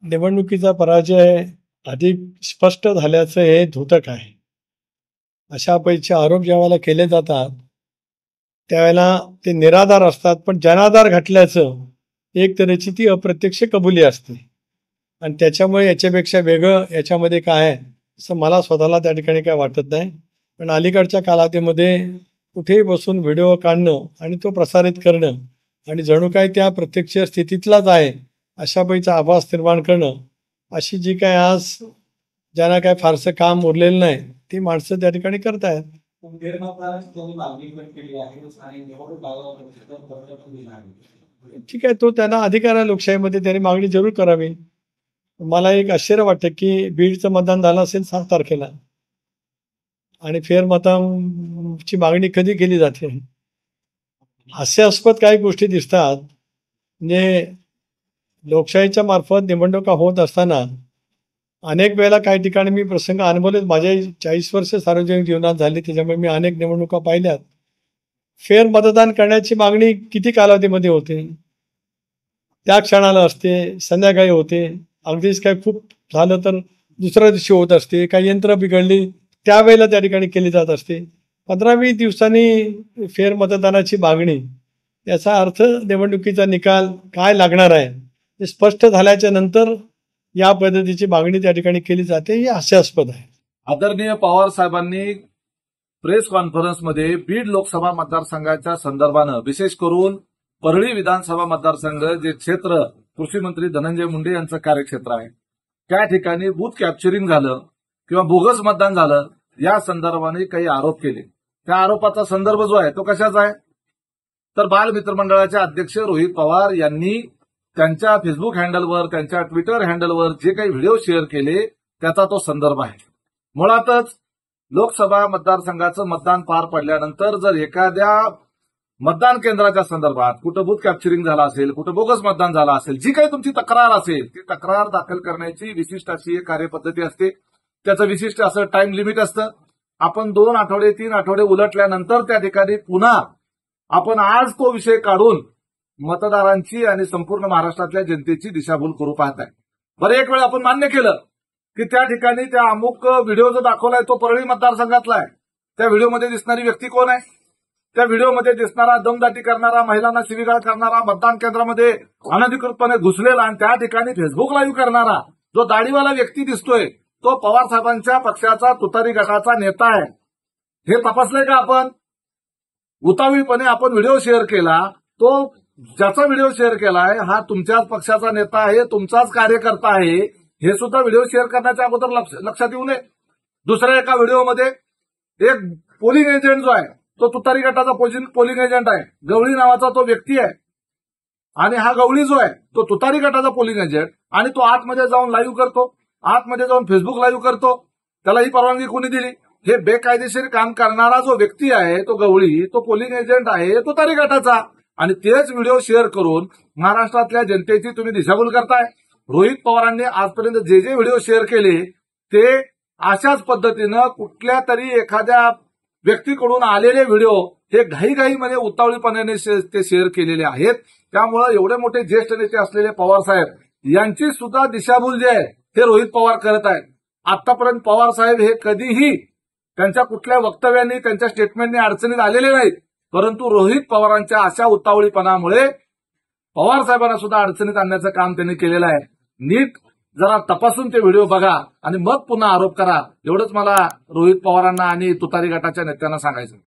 निवडणुकीचा पराजय अधिक स्पष्ट झाल्याचं हे द्योतक आहे. अशापैकी आरोप ज्यावेळेला केले जातात त्यावेळेला ते निराधार असतात, पण जनाधार घातल्याचं एक तऱ्हेची ती अप्रत्यक्ष कबुली असते आणि त्याच्यामुळे याच्यापेक्षा वेगळं याच्यामध्ये काय आहे असं मला स्वतःला त्या ठिकाणी काय वाटत नाही. पण अलीकडच्या कालावधीमध्ये कुठेही बसून व्हिडिओ काढणं आणि तो प्रसारित करणं आणि जणू काय त्या प्रत्यक्ष स्थितीतलाच आहे अशापैकीचा आभास निर्माण करणं, अशी जी काय आज ज्यांना काय फारसं काम उरलेलं नाही ती माणसं त्या ठिकाणी करतायत. ठीक आहे, तो त्यांना अधिकार आहे, लोकशाहीमध्ये त्यांनी मागणी जरूर करावी. मला एक आश्चर्य वाटतं की बीडचं मतदान झालं असेल 7 तारखेला आणि फेरमताची मागणी कधी केली जाते. हास्यास्पद काही गोष्टी दिसतात. म्हणजे लोकशाहीच्या मार्फत निवडणुका होत असताना अनेक वेळेला काही ठिकाणी मी प्रसंग अनुभवलेत. माझ्या 40 वर्ष सार्वजनिक जीवनात झाली, त्याच्यामुळे मी अनेक निवडणुका पाहिल्यात. फेर मतदान करण्याची मागणी किती कालावधीमध्ये होते, त्या क्षणाला असते, संध्याकाळी होते, अगदीच काय खूप झालं तर दुसऱ्या दिवशी होत असते, काही यंत्र बिघडली त्यावेळेला त्या ठिकाणी केली जात असते. 15-20 दिवसांनी फेर मतदानाची मागणी, याचा अर्थ निवडणुकीचा निकाल काय लागणार आहे हे स्पष्ट झाल्याच्या नंतर या पद्धतीची मागणी त्या ठिकाणी केली जाते, ही हास्यास्पद आहे. आदरणीय पवार साहेबांनी प्रेस कॉन्फरन्समध्ये बीड लोकसभा मतदारसंघाच्या संदर्भानं, विशेष करून परळी विधानसभा मतदारसंघ जे क्षेत्र कृषी मंत्री धनंजय मुंडे यांचं कार्यक्षेत्र आहे, त्या ठिकाणी बूथ कॅप्चरिंग झालं किंवा बोगस मतदान झालं या संदर्भाने काही आरोप केले. त्या आरोपाचा संदर्भ जो आहे तो कशाचा आहे, तर बाल मित्र मंडळाचे अध्यक्ष रोहित पवार यांनी त्यांच्या फेसबुक हँडलवर, त्यांच्या ट्विटर हँडलवर जे काही व्हिडिओ शेअर केले त्याचा तो संदर्भ आहे. मुळातच लोकसभा मतदारसंघाचं मतदान पार पडल्यानंतर जर एखाद्या मतदान केंद्राच्या संदर्भात कुठं बूथ कॅप्चरिंग झालं असेल, कुठं बोगस मतदान झालं असेल, जी काही तुमची तक्रार असेल ती तक्रार दाखल करण्याची विशिष्ट अशी एक कार्यपद्धती असते. त्याचं विशिष्ट असं टाइम लिमिट असतं. आपण 2 आठवडे 3 आठवडे उलटल्यानंतर त्या ठिकाणी पुन्हा आपण आज तो विषय काढून मतदारांची आणि संपूर्ण महाराष्ट्रातल्या जनतेची दिशाभूल करू पाहताय. बरं, एक वेळ आपण मान्य केलं की त्या ठिकाणी त्या अमुक व्हिडिओ जो दाखवलाय तो परळी मतदारसंघातला आहे. त्या व्हिडिओमध्ये दिसणारी व्यक्ती कोण आहे, त्या व्हिडिओमध्ये दिसणारा दमदाटी करणारा, महिलांना शिवीगाळ करणारा, मतदान केंद्रामध्ये अनधिकृतपणे घुसलेला आणि त्या ठिकाणी फेसबुक लाईव्ह करणारा जो दाढीवाला व्यक्ती दिसतोय तो पवार साहेबांच्या पक्षाचा तुतारी गटाचा नेता आहे. हे तपासलंय का आपण? उतावीळपणे आपण व्हिडिओ शेअर केला, तो ज्याचा व्हिडिओ शेअर केलाय हा तुमच्याच पक्षाचा नेता आहे, तुमचाच कार्यकर्ता आहे, हे सुद्धा व्हिडिओ शेअर करण्याच्या अगोदर लक्षात येऊ नये. दुसऱ्या एका व्हिडिओमध्ये एक पोलिंग एजंट जो आहे तो तुतारी गटाचा पोलिंग एजंट आहे, गवळी नावाचा तो व्यक्ती आहे आणि हा गवळी जो आहे तो तुतारी गटाचा पोलिंग एजंट आणि तो आतमध्ये जाऊन लाईव्ह करतो, आतमध्ये जाऊन फेसबुक लाईव्ह करतो. त्याला ही परवानगी कोणी दिली? हे बेकायदेशीर काम करणारा जो व्यक्ती आहे तो गवळी, तो पोलिंग एजंट आहे तुतारी गटाचा आणि तेच व्हिडिओ शेअर करून महाराष्ट्रातल्या जनतेची तुम्ही दिशाभूल करताय. रोहित पवारांनी आजपर्यंत जे जे व्हिडिओ शेअर केले ते अशाच पद्धतीनं कुठल्या तरी एखाद्या व्यक्तीकडून आलेले व्हिडिओ हे घाईघाईमध्ये उतावळीपणाने ते शेअर केलेले आहेत. त्यामुळे एवढे मोठे ज्येष्ठ नेते असलेले पवार साहेब यांची सुद्धा दिशाभूल जी आहे हे रोहित पवार करत आहेत. आतापर्यंत पवार साहेब हे कधीही त्यांच्या कुठल्या वक्तव्यांनी, त्यांच्या स्टेटमेंटनी अडचणीत आलेले नाहीत, परंतु रोहित पवारांच्या अशा उतावळीपणामुळे पवार साहेबांना सुद्धा अडचणीत आणण्याचं काम त्यांनी केलेलं आहे. नीट जरा तपासून ते व्हिडिओ बघा आणि मग पुन्हा आरोप करा, एवढंच मला रोहित पवारांना आणि तुतारी गटाच्या नेत्यांना सांगायचं.